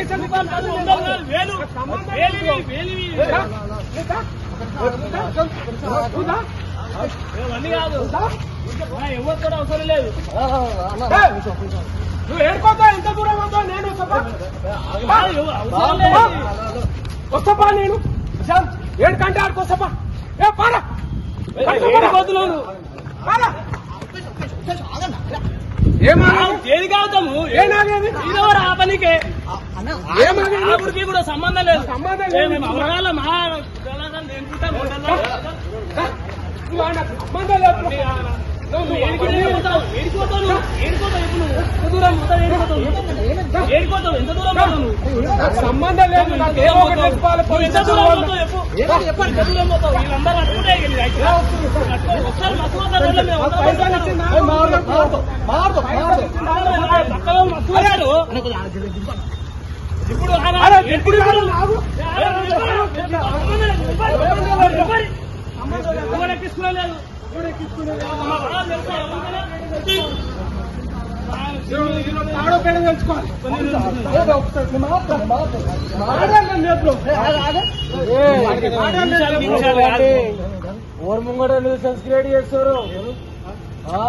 అవన్నీ కాదు ఎవరు కూడా అవసరం లేదు. నువ్వు ఏడుకోతావు, ఎంత దూరం అవుతావు? నేను వస్తాపా, నేను ఏడు కంటే ఆడుకోస్తాపా. ఏ పారా ఏడిపోతున్నావు, దేనికి అవుతాము? ఏనాగేది ఆ పనికే ఆవిడికి కూడా సంబంధం లేదు. సంబంధం లేదు. అవగాల మా సంబంధం లేదు. ఏడిపోతావు ఎంత దూరం ఏడిపోతావు? ఎంత దూరం పోతావు నువ్వు? సంబంధం లేదు. నాకు ఏమో ఒకటి తెలుసుకోవాలి. ఎంత దూరం పోతావు చెప్పు. ఎంత దూరం పోతావు? వీళ్ళందరూ అట్టుకుంటే ఒకసారి మస్తు ఇప్పుడు ఎక్కించుకోలేదు. ఆడోపేడ తెలుసుకోవాలి. ఓర్ ముంగట న్యూసెన్స్ క్రియేట్ చేస్తారు.